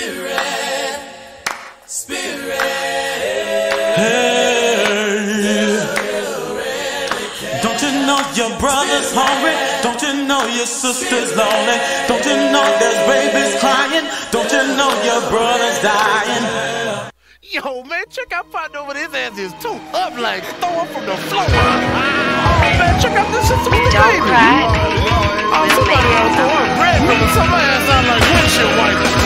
Spirit, Spirit. Hey, don't you know your brother's hungry? Don't you know your sister's lonely? Don't you know there's babies crying? Don't you know your brother's dying? Yo, man, check out Partner over his ass is too up like throwing from the floor. Oh, man, check out this shit with the baby. Don't cry. Oh, somebody else throwing bread from somebody else out like windshield wipers.